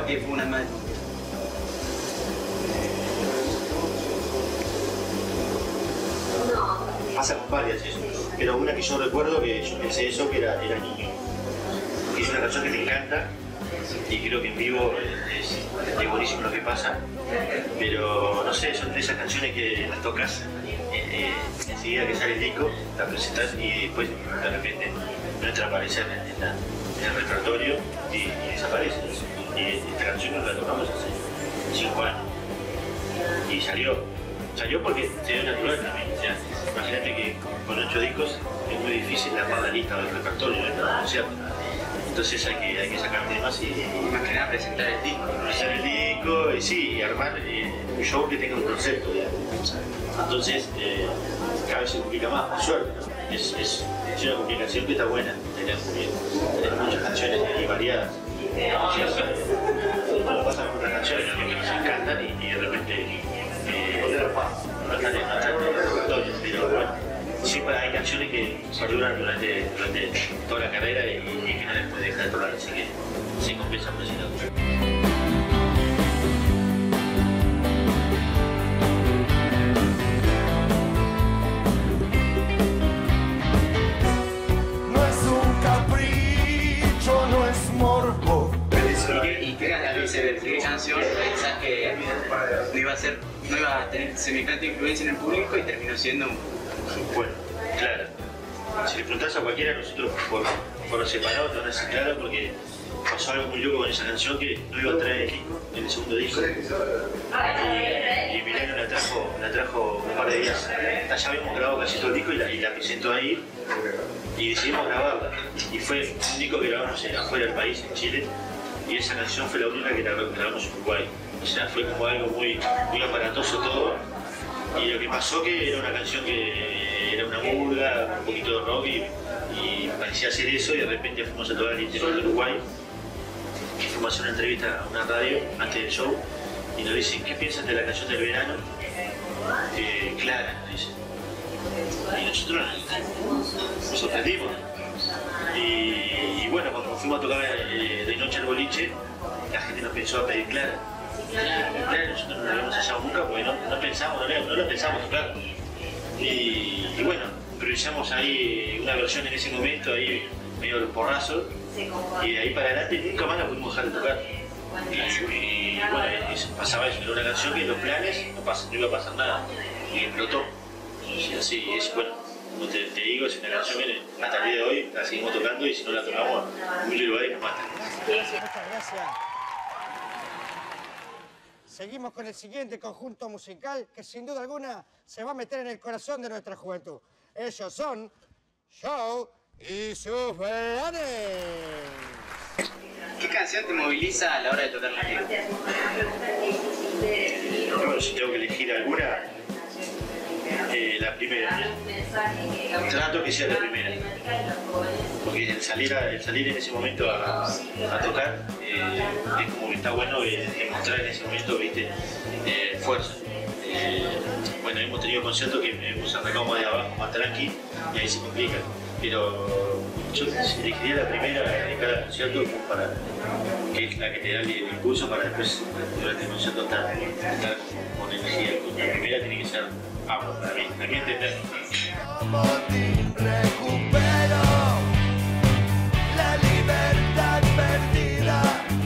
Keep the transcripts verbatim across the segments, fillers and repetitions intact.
que fue una más. Pasa con varias eso, pero una que yo recuerdo que yo pensé eso que era, era Niño. Que es una canción que me encanta y creo que en vivo es, es buenísimo lo que pasa, pero no sé, son de esas canciones que las tocas eh, eh, enseguida que sale el disco, la presentas y después de repente no entra a aparecer en, la, en el repertorio y, y desaparece. Y esta canción nos la tocamos hace cinco años y salió, salió porque se dio natural también. O sea, imagínate que con ocho discos es muy difícil armar la lista del repertorio de cada concierto. Entonces hay que, hay que sacar temas y, Y más que nada presentar el disco. presentar el disco y sí, y armar eh, un show que tenga un concepto, digamos. Entonces eh, cada vez se complica más, por suerte, ¿no? Es, es, es una complicación que está buena, tener, tener muchas canciones y variadas. Bueno, pasa con otras canciones que nos encantan y, y de repente eh, no están en el repertorio, pero bueno, siempre hay canciones que perduran durante, durante toda la carrera y, y que no les puede dejar de tocar, así que se compensa por ese lado. ¿Qué canción pensás que no iba a ser, no iba a tener semejante influencia en el público y terminó siendo un... Bueno, claro. Si le preguntás a cualquiera de nosotros por, por separado, te van a decir claro porque pasó algo muy loco con esa canción que no iba a traer el disco, en el segundo disco. Y, y Milano la trajo, la trajo un par de días. Ya habíamos grabado casi todo el disco y la, y la presentó ahí y decidimos grabarla. Y fue un disco que grabamos afuera del país, en Chile. Y esa canción fue la única que grabamos en Uruguay. O sea, fue como algo muy, muy aparatoso todo. Y lo que pasó que era una canción que era una murga, un poquito de rock y, y parecía hacer eso y de repente fuimos a tocar el interior de Uruguay. Fuimos a hacer una entrevista a una radio antes del show y nos dicen, ¿qué piensan de la canción del verano? Eh, Clara, nos dicen. Y nosotros nos sorprendimos. Y, y bueno, cuando fuimos a tocar eh, de noche al boliche, la gente nos pensó a pedir Clara. Clara, nosotros no la habíamos ensayado nunca porque no, no pensamos, no, no lo pensamos tocar. Y, y bueno, improvisamos ahí una versión en ese momento, ahí medio los porrazos, y de ahí para adelante nunca más la pudimos dejar de tocar. Y, y bueno, eso, pasaba eso, era una canción que en los planes no, pasa, no iba a pasar nada, y explotó. Y así, es bueno. Como te, te digo, es una canción que hasta el día de hoy la seguimos tocando y si no la tocamos en muchos lugares nos matan. Gracias, muchas gracias. Seguimos con el siguiente conjunto musical que sin duda alguna se va a meter en el corazón de nuestra juventud. Ellos son Joe y sus Blanes. ¿Qué canción te moviliza a la hora de tocar la guitarra? Bueno, si tengo que elegir alguna, eh, la primera. Trato que sea la primera. Porque el salir, a, el salir en ese momento a, a tocar eh, es como que está bueno eh, demostrar en ese momento, viste, eh, fuerza. Eh, bueno, hemos tenido conciertos que hemos arrancado más de abajo, más tranqui, y ahí se complica. Pero yo elegiría la primera de cada concierto para, que es la que te da el impulso para después, durante el concierto, estar, estar con energía. La primera tiene que ser agua, para mí, para mí entender. Recupero la libertad perdida.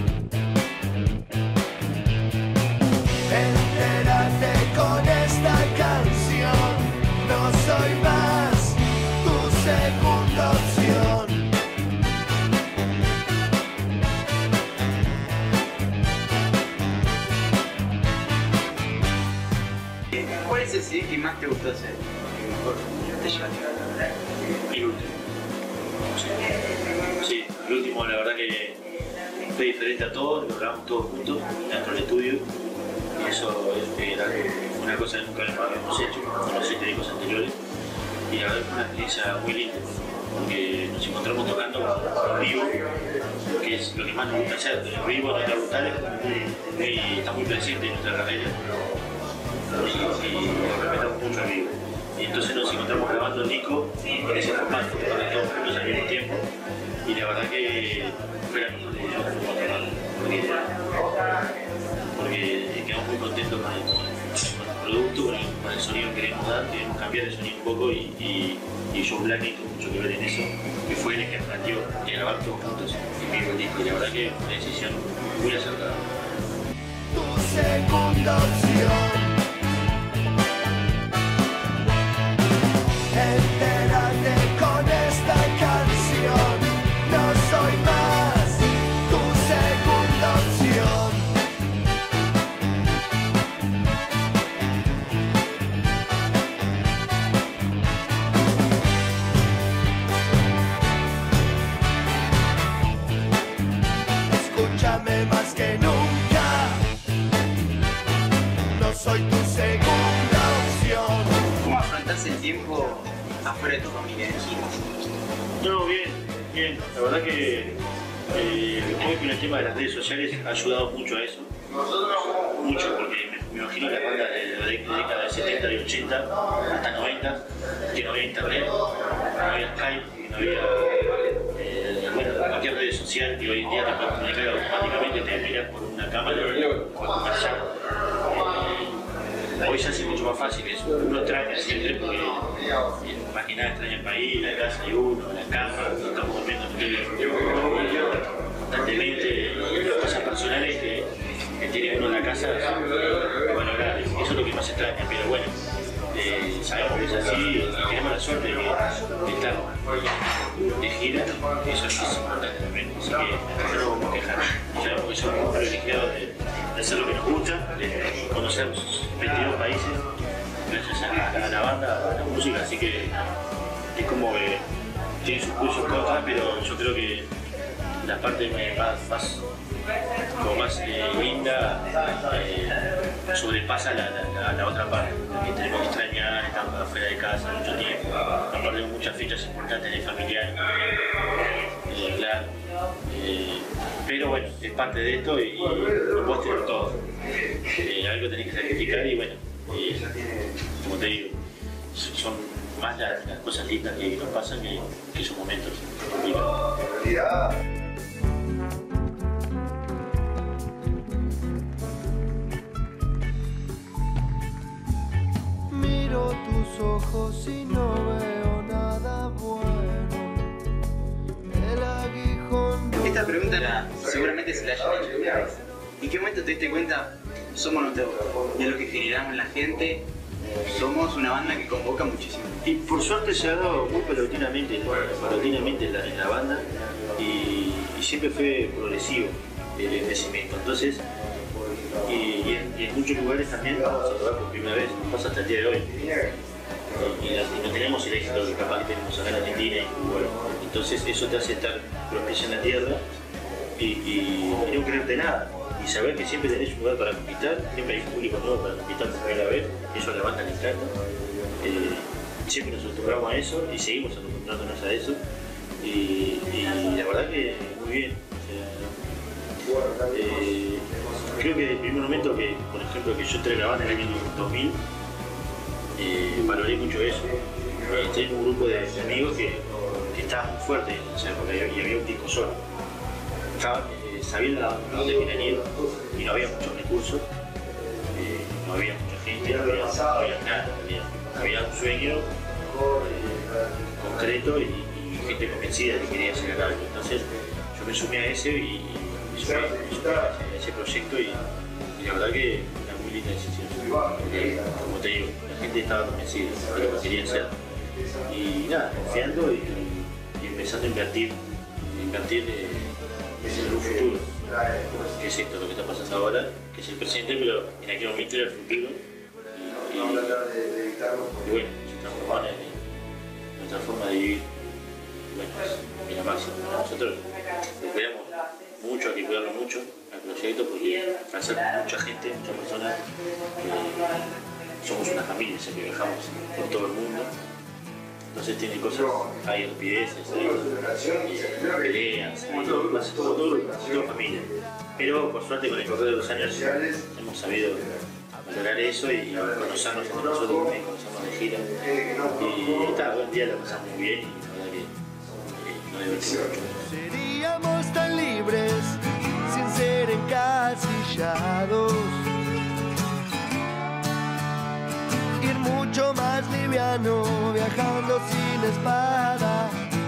Entérate con esta canción. No soy más tu segunda opción. ¿Cuál es el C D que más te gustó hacer? El último. Sí, el último, la verdad que fue diferente a todos, lo grabamos todos juntos dentro del estudio y eso es, era una cosa que nunca habíamos hecho con los siete discos anteriores y la verdad fue una experiencia muy linda porque nos encontramos tocando en vivo, que es lo que más nos gusta hacer. El vivo, nuestra brutal es muy, muy, está muy presente en nuestra carrera y, y respetamos mucho el vivo. Y entonces nos encontramos grabando el disco en ese formato, tocando todos juntos al mismo tiempo y la verdad que fue la mejor decisión que pudimos tomar. idea, porque quedamos muy contentos con el, con el producto, con el, con el sonido que queremos dar, queremos cambiar el sonido un poco y, y, y Joe Blackney tuvo mucho que ver en eso, que fue el que planteó de grabar todos juntos en vivo el disco, y la verdad que fue una decisión muy acertada. Tu segunda opción. Entérate con esta canción. No soy más tu segunda opción. Escúchame más que nunca. No soy tu segunda opción. ¿Cómo afrontás el tiempo afuera de tu familia de giras? No, bien, bien. La verdad que eh, hoy con el tema de las redes sociales ha ayudado mucho a eso. Mucho, porque me, me imagino las bandas de la década de setenta y ochenta hasta noventa, que no había internet, no había Skype, no había eh, bueno, cualquier red social que hoy en día te puedes comunicar automáticamente, te miras por una cámara o conversar. Hoy se hace mucho más fácil eso. Uno extraña siempre porque más que nada extraña el país, la casa de uno, la cama, estamos durmiendo constantemente, las cosas personales que, que tiene uno en la casa, bueno, eso es lo que más extraña, pero bueno, eh, sabemos que es así y tenemos la suerte de, de estar de gira, eso es importante también, así que no nos vamos a quejar, sabemos que somos privilegiados de, de hacer lo que nos gusta, de conocer veintidós países gracias a la, a la banda, a la música, así que es como que tiene sus pros y sus contras, pero yo creo que la parte más, más, como más eh, linda eh, sobrepasa la, la, la otra parte, que tenemos que extrañar, estamos afuera de casa mucho tiempo, aparte de muchas fechas importantes de familiares, eh, claro. Eh, pero bueno, es parte de esto y, y no puedes tener todo. Eh, algo tenés que sacrificar y bueno, eh, como te digo, son más las, las cosas lindas que nos pasan que, que esos momentos complicados. Miro tus ojos y no veo nada bueno. El aguijón. Esta pregunta la, seguramente se la hayan hecho alguna vez. ¿En qué momento te diste cuenta? Somos nosotros, de lo que generamos en la gente, somos una banda que convoca muchísimo. Y por suerte se ha dado muy paulatinamente, paulatinamente en la, en la banda y, y siempre fue progresivo el crecimiento. Entonces, y, y, en, y en muchos lugares también vamos a tocar por primera vez, pasa hasta el día de hoy. Y, y, la, y no tenemos el éxito que capaz que tenemos acá en Argentina y bueno, entonces eso te hace estar con los pies en la tierra y, y, y no creerte nada. Y saber que siempre tenés un lugar para conquistar, siempre hay un público nuevo para conquistar por primera vez, eso a la banda le encanta. Eh, siempre nos acostumbramos a eso y seguimos acostumbrándonos a eso. Y, y la verdad que muy bien. O sea, eh, creo que desde el primer momento que, por ejemplo, que yo entré a la banda en el año dos mil, eh, valoré mucho eso. Eh, tenía un grupo de amigos que, que estaba muy fuerte en esa época y había un disco solo. Estaba, sabiendo a dónde querían ir y no había muchos recursos, eh, no había mucha gente, no había, no había nada, había, había un sueño eh, concreto y, y gente convencida de que quería hacer algo. Entonces yo me sumé a ese y, y me sumé, me sumé a, ese, a ese proyecto y, y la verdad que una muy linda decisión, porque como te digo, la gente estaba convencida de lo que querían hacer y nada, confiando y, y empezando a invertir, invertir eh, en un futuro, que es esto lo que está pasando ahora, que es el presente, pero en aquel momento era el futuro. Y, y, y bueno, se transformó en nuestra forma de vivir. Bueno, es la máxima. Nosotros cuidamos mucho, hay que cuidarlo mucho al proyecto, porque al ser mucha gente, muchas personas, eh, somos una familia, o sea que viajamos por todo el mundo. Entonces tiene cosas, hay estupideces, hay eh, peleas, hay cosas, como todo, toda familia. Pero por suerte con el correr de los años hemos sabido valorar eso y conocernos entre nosotros también, conocernos de gira. Y está, hoy en día la pasamos muy bien y la verdad que eh, nos divertimos mucho. Seríamos tan libres sin ser en encasillados. Ir mucho más liviano, viajando sin espada.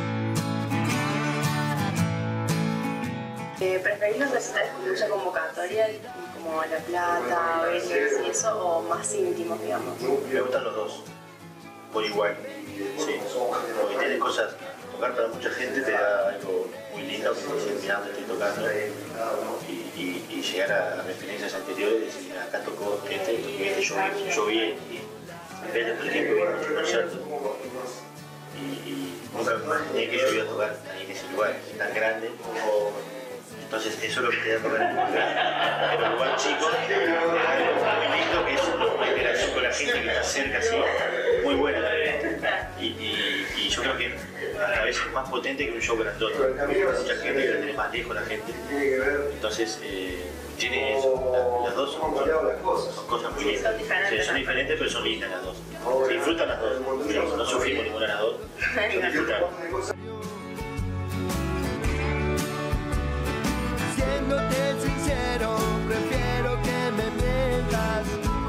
Eh, ¿Preferís los recitales con mucha convocatoria, como La Plata, Vélez y eso, o más íntimos, digamos? Me gustan los dos, por igual, sí, porque tienes cosas, tocar para mucha gente te da algo muy lindo, que te dicen, mirá, estoy tocando, y, y, y llegar a, a experiencias anteriores y decir, acá tocó este, este, yo vi, yo vi, y en vez de, por ejemplo, ir a un concierto, y, y nunca me imaginé que yo iba a tocar ahí en ese lugar tan grande. Entonces eso es lo que te da a tocar en un lugar, pero un lugar chico, algo muy lindo, que es una interacción con la gente que está cerca, así, muy buena. Y, y, y yo creo que a veces es más potente que un show grandote. Mucha gente que la tiene más lejos la gente. Entonces eh, tiene eso, la, las dos son, son, son cosas muy lindas. Sí, son diferentes pero son lindas las dos. Se disfrutan las dos, pero no sufrimos ninguna de las dos. Se disfrutan. Siéndote sincero, prefiero que me mientas.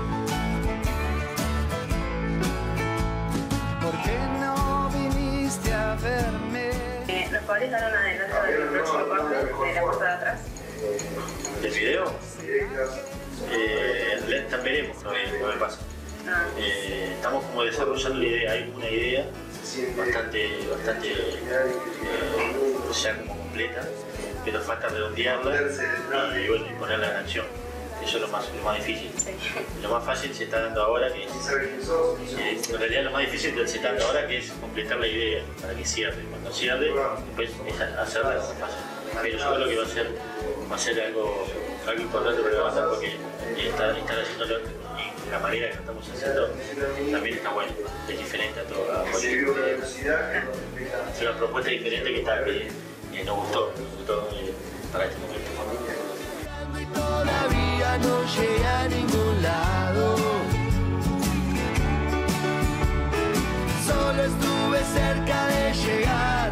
¿Por qué no viniste a verme? Eh, ¿Nos podrías dar un adelanto del próximo corte de la puerta de atrás? ¿Del video? Eh, en realidad veremos, no me, no me pasa. Ah. Eh, estamos como desarrollando la idea, hay una idea bastante, bastante eh, ya como completa, pero falta redondearla y, bueno, y ponerla en acción. Eso es lo más, lo más difícil. Sí. Lo más fácil se está dando ahora, que es, eh, en realidad lo más difícil se está dando ahora, que es completar la idea para que cierre. Cuando cierre, después es hacerla más fácil. Pero yo creo que va a ser, va a ser algo, algo importante para la banda, porque estar, estar haciéndolo y la manera que lo estamos haciendo también está bueno, es diferente a todo. A es una propuesta diferente que, está, que, que nos gustó, nos gustó eh, para este momento. Y todavía no llegué a ningún lado. Solo estuve cerca de llegar.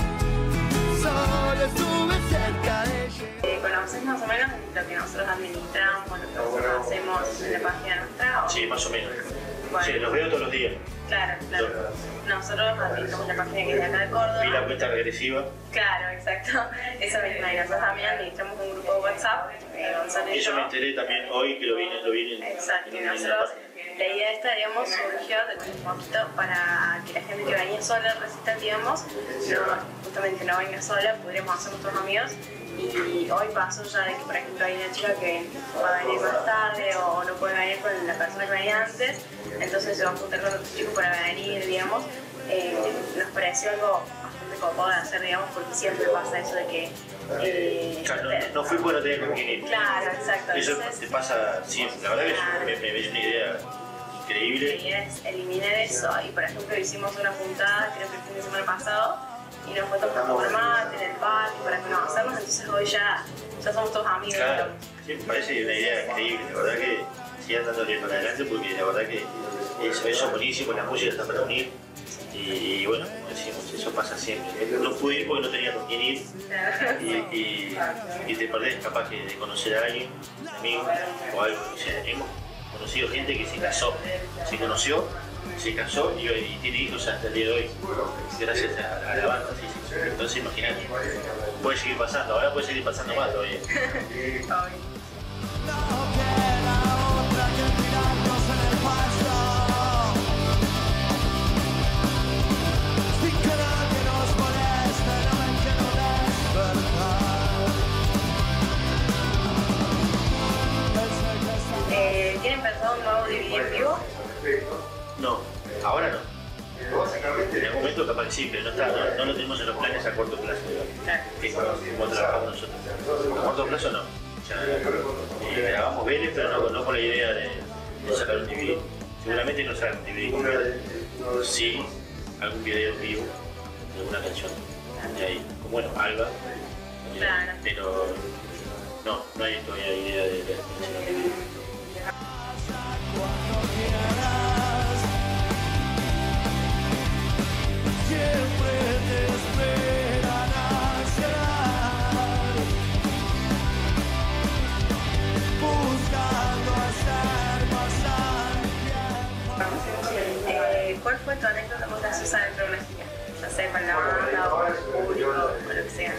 Solo estuve cerca de llegar. Eh, ¿Conoces más o menos lo que nosotros administramos, lo que nosotros hacemos en la página nuestra? ¿O? Sí, más o menos. Bueno. Sí, los veo todos los días. Claro, claro. Nosotros administramos la página que es de acá de Córdoba. Vi la cuenta regresiva. Claro, exacto. Eso mismo. Y nosotros también administramos un grupo de WhatsApp. Eh, Gonzalo y Y eso yo. me enteré también hoy que lo vi, lo vi en, Exacto. Y en, en la nosotros, página. la idea esta, digamos, surgió de un poquito para que la gente que venía sola al recital, digamos, no, justamente no venga sola, podríamos hacer nuestros amigos. Y hoy pasó ya de que, por ejemplo, hay una chica que va a venir más tarde o no puede venir con la persona que venía antes, entonces se va a juntar con otro chico para venir, digamos. Eh, nos pareció algo bastante copado de hacer, digamos, porque siempre pasa eso de que... Eh, Claro, no, no fui bueno tener con quién ir. Claro, exacto. Eso Entonces, te pasa siempre. La verdad que Claro. me, me ves una idea increíble. la idea es eliminar eso y, por ejemplo, hicimos una juntada, creo que el fin de semana pasado, y nos fue tomando por mate en el parque para conocernos, entonces hoy ya, ya somos todos amigos. Claro, sí, me parece una idea increíble. La verdad que sigan dándole para adelante porque la verdad que eso, eso es buenísimo, la música está para unir. Y, y bueno, como decimos, eso pasa siempre. No pude ir porque no tenía con quién ir y, y, y te perdés capaz que de conocer a alguien, un amigo o algo. O sea, hemos conocido gente que se casó, se conoció, se casó y, y tiene hijos hasta el día de hoy, gracias a, a la banda. Sí, sí. Entonces imagínate, puede seguir pasando, ahora puede seguir pasando más todavía. Eh, ¿Tienen pensado un nuevo D V D en vivo? No, ahora no. En algún momento capaz que sí, pero no, está, no, no lo tenemos en los planes a corto plazo, Claro. que es como, como trabajamos nosotros. A corto plazo no. O sea, eh, grabamos Vélez, pero no, no con la idea de, de sacar un D V D. Seguramente no sacar un D V D completo. Sí, algún video en vivo de alguna canción. De ahí, como bueno, Alba. eh, Claro. Pero no, no hay todavía idea de, de, de hacer un D V D. Siempre te esperan a llegar. ¿cuál fue tu anécdota más graciosa dentro de una gira? No sé, con la banda o con el público o lo que sea.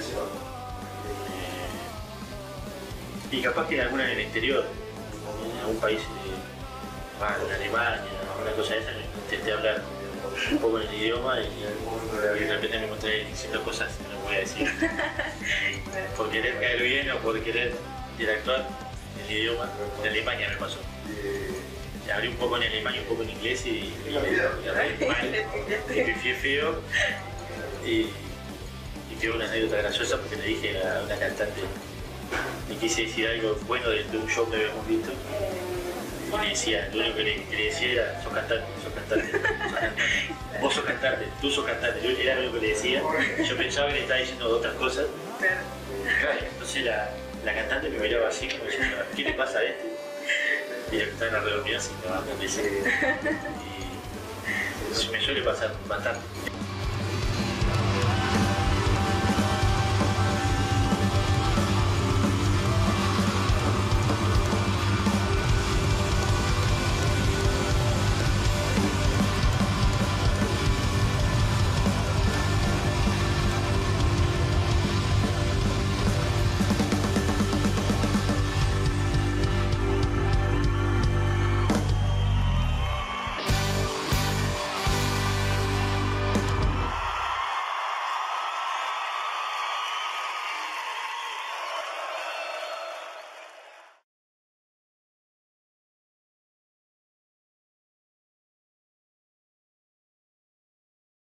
Y capaz que en alguna en el exterior, en algún país, eh, en Alemania, alguna cosa de esa, intenté hablar un poco en el idioma y, y de repente me encontré diciendo cosas que no voy a decir. Por querer caer bien o por querer interactuar en el idioma. En Alemania me pasó. Abrí un poco en alemán y un poco en inglés y, y, y hablé mal, y me fui feo. Y, y quedó una anécdota graciosa porque le dije a una cantante, le quise decir algo bueno de, de un show que habíamos visto. Y le decía, lo único que le, que le decía era, sos cantante, sos cantante, sos cantante. Vos sos cantante, tú sos cantante. Yo era lo único que le decía. Yo pensaba que le estaba diciendo otras cosas. Entonces la, la cantante me miraba así como diciendo, ¿qué le pasa a este? Y la que estaba en la reunión se me va a veces. Y me suele pasar bastante.